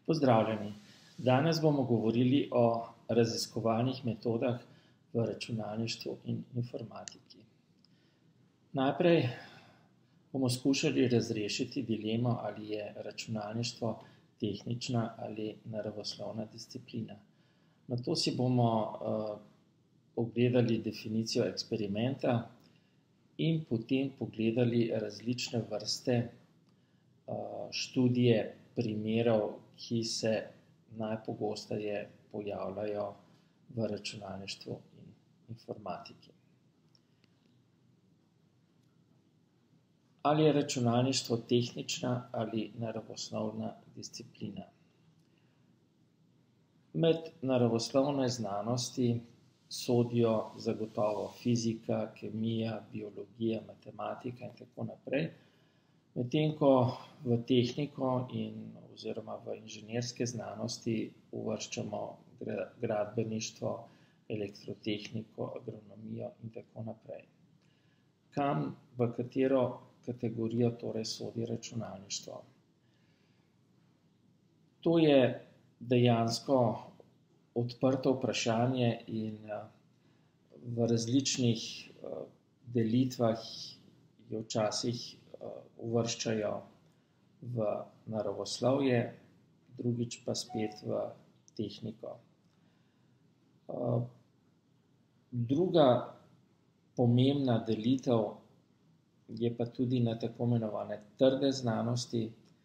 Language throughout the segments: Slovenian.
Pozdravljeni! Danes bomo govorili o raziskovalnih metodah v računalništvu in informatiki. Najprej bomo skušali razrešiti dilemo, ali je računalništvo tehnična ali naravoslovna disciplina. Nato si bomo ogledali definicijo eksperimenta in potem pogledali različne vrste študije primerov, ki se najpogosteje pojavljajo v računalništvu in informatiki. Ali je računalništvo tehnična ali naravoslovna disciplina? Med naravoslovne znanosti sodijo zagotovo fizika, kemija, biologija, matematika in tako naprej. Medtem ko v tehniko oziroma v inženirske znanosti uvrščamo gradbeništvo, elektrotehniko, agronomijo in tako naprej. V katero kategorijo torej sodi računalništvo? To je dejansko odprto vprašanje in v različnih delitvah jo včasih uvrščajo v naravoslovje, drugič pa spet v tehniko. Druga pomembna delitev je pa tudi na tako imenovane trde znanosti,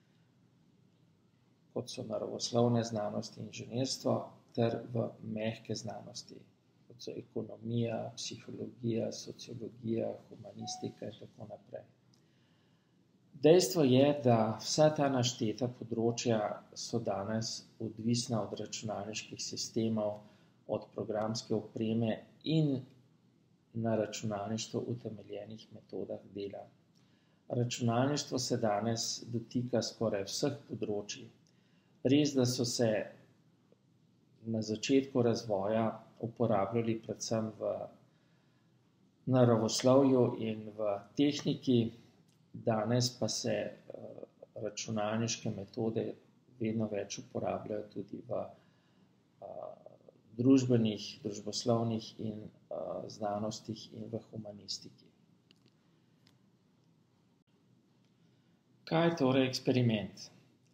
kot so naravoslovne znanosti, inženirstvo, ter v mehke znanosti, kot so ekonomija, psihologija, sociologija, humanistika in tako naprej. Dejstvo je, da vsa ta našteta področja so danes odvisna od računalniških sistemov, od programske opreme in na računalništvu utemeljenih metodah dela. Računalništvo se danes dotika skoraj vseh področij. Res, da so se na začetku razvoja uporabljali predvsem v naravoslovju in v tehniki, danes pa se računalniške metode vedno več uporabljajo tudi v družbenih, družboslovnih in znanostih in v humanistiki. Kaj je torej eksperiment?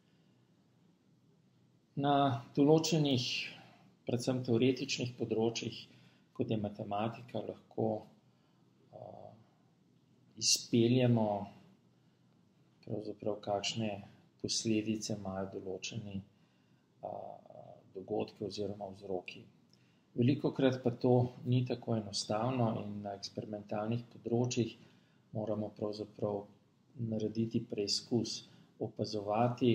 Na določenih, predvsem teoretičnih področjih, kot je matematika, lahko izpeljemo pravzaprav kakšne posledice imajo določeni dogodki oziroma vzroki. Velikokrat pa to ni tako enostavno in na eksperimentalnih področjih moramo pravzaprav narediti preizkus, opazovati,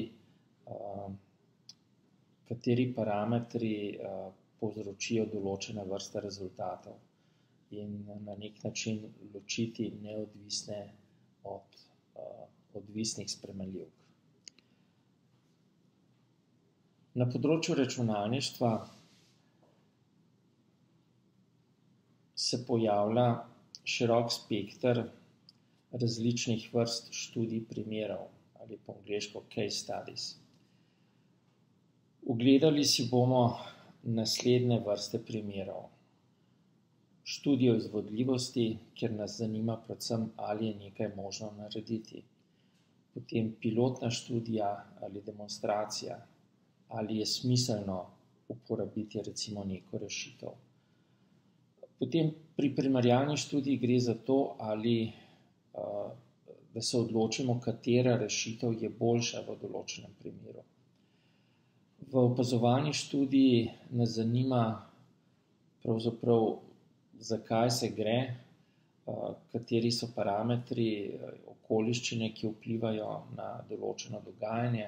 kateri parametri povzročijo določene vrste rezultatov in na neki način ločiti neodvisne od odvisnih spremenljivk. Na področju računalništva se pojavlja širok spekter različnih vrst študij primerov ali po angleško case studies. Ogledali si bomo naslednje vrste primerov. Študijo izvodljivosti, kjer nas zanima predvsem, ali je nekaj možno narediti. Potem pilotna študija ali demonstracija, ali je smiselno uporabiti recimo neko rešitev. Potem pri primerjalni študiji gre za to, da se odločimo, katera rešitev je boljša v določenem primeru. V opazovalni študiji nas zanima pravzaprav, zakaj se gre, kateri so parametri, okoliščine, ki vplivajo na določeno dogajanje.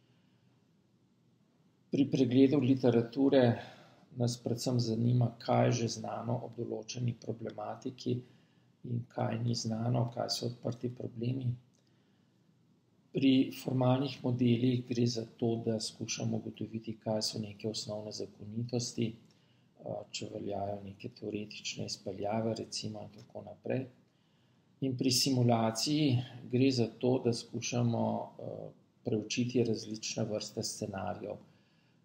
Pri pregledu literature nas predvsem zanima, kaj je že znano o določeni problematiki in kaj ni znano, kaj so odprti problemi. Pri formalnih modelih gre za to, da skušamo ugotoviti, kaj so neke osnovne zakonitosti, če veljajo neke teoretične izpeljave, recimo, in tako naprej. In pri simulaciji gre za to, da skušamo preučiti različne vrste scenarijev,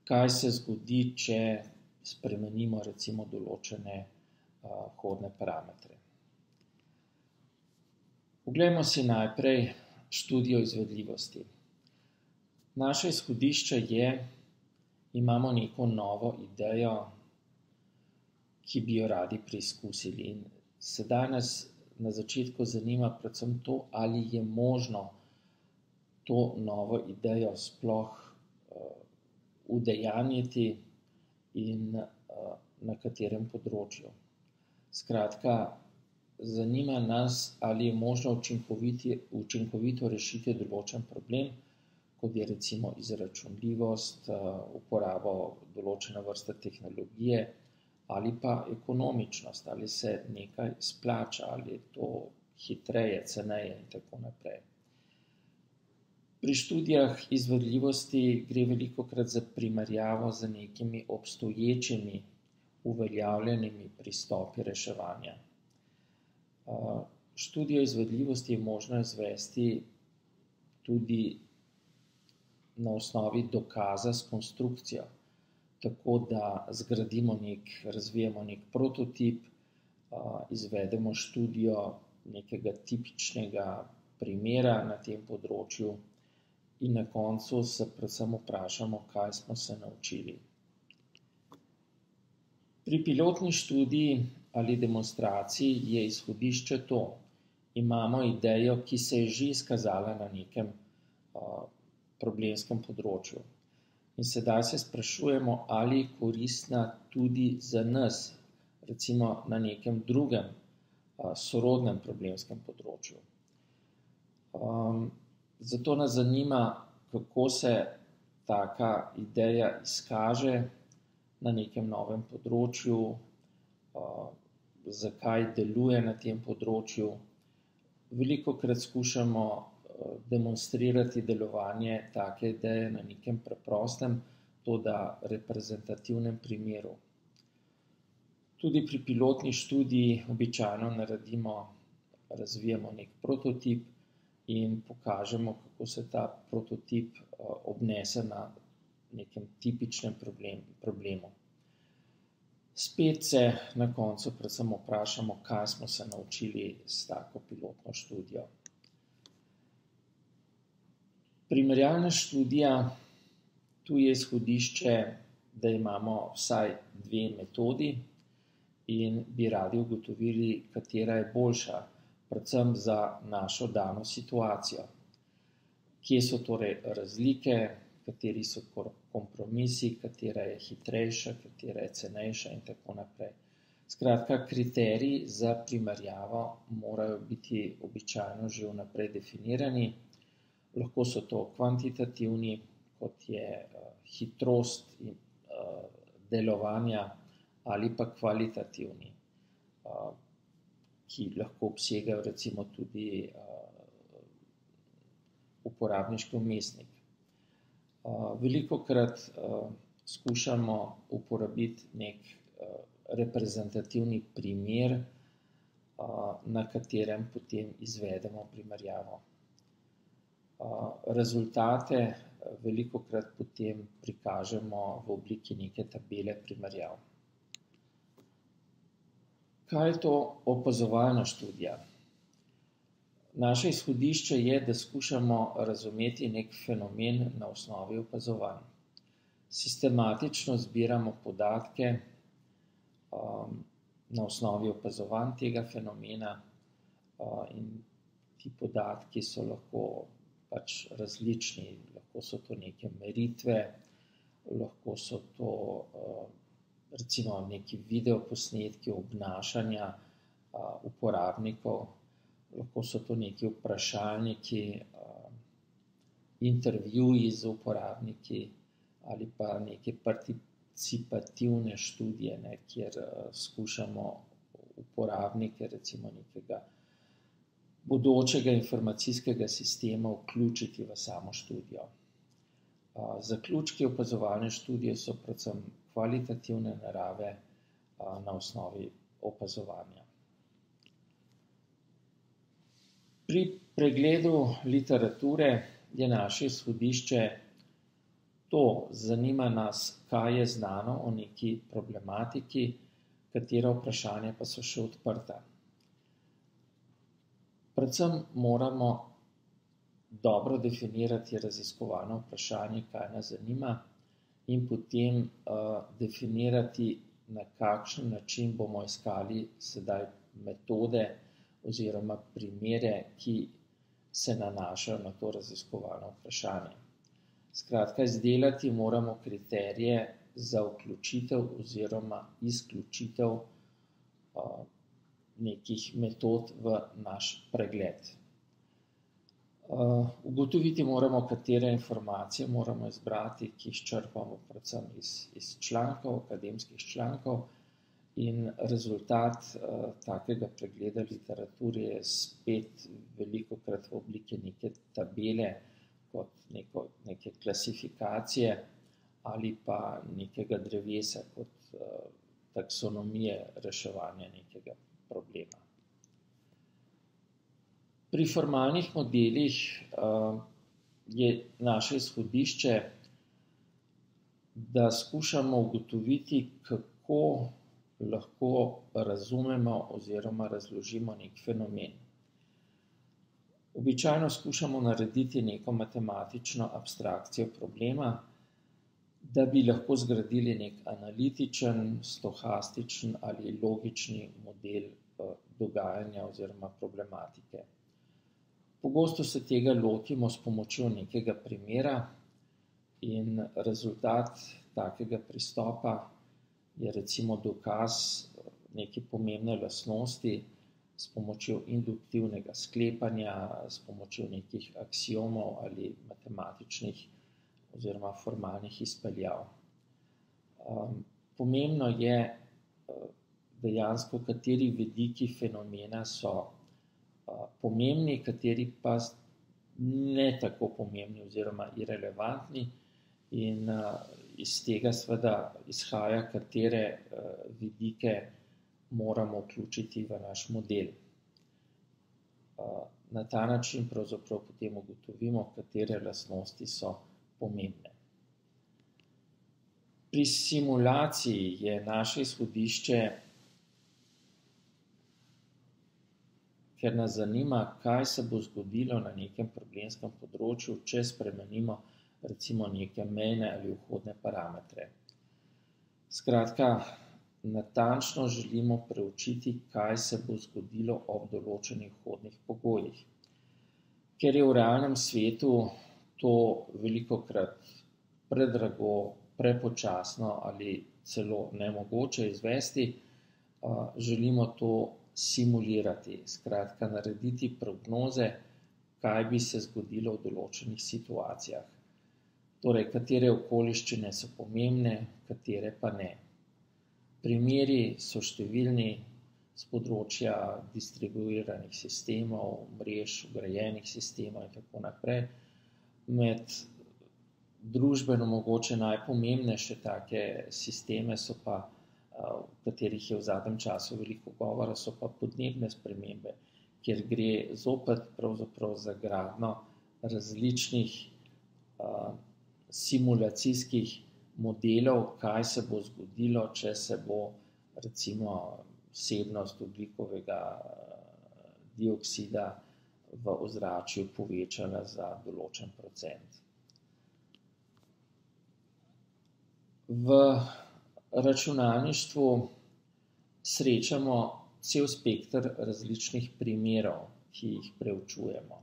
kaj se zgodi, če spremenimo recimo določene vhodne parametre. Poglejmo si najprej študijo izvedljivosti. Naše izhodišče je, imamo neko novo idejo, ki bi jo radi preizkusili. In sedaj nas na začetku zanima predvsem to, ali je možno to novo idejo sploh udejanjiti in na katerem področju. Skratka, zanima nas, ali je možno učinkovito rešiti določen problem, kot je recimo izračunljivost, uporabo določene vrste tehnologije ali pa ekonomičnost, ali se nekaj splača, ali je to hitreje, ceneje in tako naprej. Pri študijah izvedljivosti gre velikokrat za primerjavo z nekimi obstoječimi uveljavljenimi pristopi reševanja. Študijo izvedljivosti je možno izvesti tudi na osnovi dokaza s konstrukcijo, tako da razvijemo nek prototip, izvedemo študijo nekega tipičnega primera na tem področju in na koncu se predvsem vprašamo, kaj smo se naučili. Pri pilotni študiji ali demonstraciji je izhodišče to. Imamo idejo, ki se je že izkazala na nekem problemskem področju. In sedaj se sprašujemo, ali je koristna tudi za nas, recimo na nekem drugem sorodnem problemskem področju. Zato nas zanima, kako se taka ideja izkaže na nekem novem področju, zakaj deluje na tem področju. Velikokrat skušamo demonstrirati delovanje take ideje na nekem preprostem, toda reprezentativnem primeru. Tudi pri pilotni študiji običajno razvijemo nek prototip in pokažemo, kako se ta prototip obnese na nekem tipičnem problemu. Spet se na koncu predvsem vprašamo, kaj smo se naučili s tako pilotno študijo. Primerjalna študija, tu je izhodišče, da imamo vsaj 2 metodi in bi radi ugotovili, katera je boljša, predvsem za našo dano situacijo. Kje so torej razlike, kateri so kompromisi, katera je hitrejša, katera je cenejša in tako naprej. Skratka, kriteriji za primerjavo morajo biti običajno že vnaprej definirani. Lahko so to kvantitativni, kot je hitrost delovanja, ali pa kvalitativni, ki lahko obsegajo recimo tudi uporabniški vmesnik. Velikokrat skušamo uporabiti nek reprezentativni primer, na katerem potem izvedemo primerjavo. Rezultate velikokrat potem prikažemo v obliki neke tabele primerjav. Kaj je to opazovalna študija? Naše izhodišče je, da skušamo razumeti nek fenomen na osnovi opazovanj. Sistematično zbiramo podatke na osnovi opazovanj tega fenomena in ti podatki so lahko različni. Lahko so to neke meritve, lahko so to recimo neki videoposnetki obnašanja uporabnikov, lahko so to neki vprašalniki, intervjuji z uporabniki ali pa neke participativne študije, kjer skušamo uporabnike recimo nekega bodočega informacijskega sistema vključiti v samo študijo. Zaključki opazovalne študije so predvsem kvalitativne narave na osnovi opazovanja. Pri pregledu literature je naše izhodišče to, zanima nas, kaj je znano o neki problematiki, katera vprašanja pa so še odprta. Predvsem moramo dobro definirati raziskovalno vprašanje, kaj nas zanima, in potem definirati, na kakšen način bomo iskali sedaj metode oziroma primere, ki se nanašajo na to raziskovalno vprašanje. Skratka, izdelati moramo kriterije za vključitev oziroma izključitev nekih metod v naš pregled. Ugotoviti moramo, katere informacije moramo izbrati, ki jih črpamo predvsem iz člankov, akademskih člankov, in rezultat takega pregleda literature je spet velikokrat v obliki neke tabele, kot neke klasifikacije ali pa nekega drevesa, kot taksonomije reševanja nekega problema. Pri formalnih modelih je naše izhodišče, da skušamo ugotoviti, kako lahko razumemo oziroma razložimo nek fenomen. Običajno skušamo narediti neko matematično abstrakcijo problema, da bi lahko zgradili nek analitičen, stohastičen ali logični model dogajanja oziroma problematike. Pogosto se tega lotimo s pomočjo nekega primera in rezultat takega pristopa je recimo dokaz neke pomembne lastnosti s pomočjo induktivnega sklepanja, s pomočjo nekih aksiomov ali matematičnih oziroma formalnih izpeljav. Pomembno je dejansko, kateri vidiki fenomena so pomembni, kateri pa ne tako pomembni oziroma irelevantni, in iz tega seveda izhaja, katere vidike moramo vključiti v naš model. Na ta način pravzaprav potem ugotovimo, katere lastnosti so pomembne. Pri simulaciji je naše izhodišče, ker nas zanima, kaj se bo zgodilo na nekem problemskem področju, če spremenimo recimo neke mejne ali vhodne parametre. Skratka, natančno želimo preučiti, kaj se bo zgodilo ob določenih vhodnih pogojih. Ker je v realnem svetu to velikokrat predrago, prepočasno ali celo nemogoče izvesti, želimo to simulirati, skratka narediti prognoze, kaj bi se zgodilo v določenih situacijah. Torej, katere okoliščine so pomembne, katere pa ne. Primeri so številni s področja distribuiranih sistemov, mrež, vgrajenih sistemov in tako naprej. Med družbeno mogoče najpomembnejše take sisteme so pa, v katerih je v zadnjem času veliko govora, so pa podnebne spremembe, kjer gre zopet pravzaprav za gradnjo različnih simulacijskih modelov, kaj se bo zgodilo, če se bo recimo vsebnost ogljikovega dioksida v ozračju povečala za določen procent. V računalništvu srečamo cel spekter različnih primerov, ki jih preučujemo.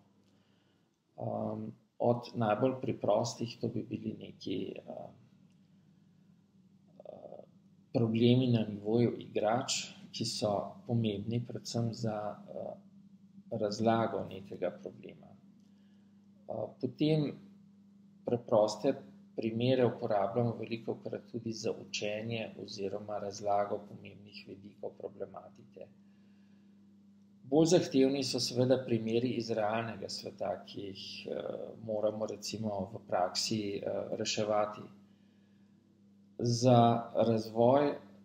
Od najbolj preprostih, to bi bili neki problemi na nivoju igrač, ki so pomembni predvsem za razlago nekega problema. Potem preproste primere uporabljamo velikokrat tudi za učenje oziroma razlago pomembnih vidikov problematike. Bolj zahtevni so seveda primeri iz realnega sveta, ki jih moramo recimo v praksi reševati. Za razvoj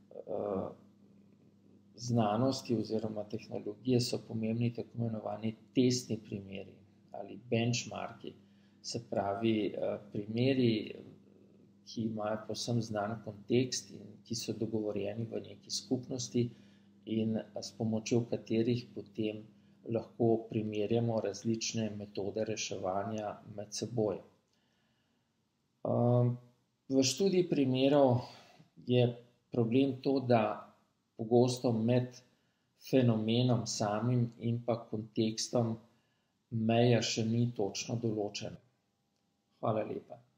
znanosti oziroma tehnologije so pomembni tako imenovani testni primeri ali benchmarki, se pravi primeri, ki imajo povsem znan kontekst in ki so dogovorjeni v neki skupnosti in s pomočjo katerih potem lahko primerjamo različne metode reševanja med seboj. V študiji primerov je problem to, da pogosto med fenomenom samim in pa kontekstom meja še ni točno določena. Hvala lepa.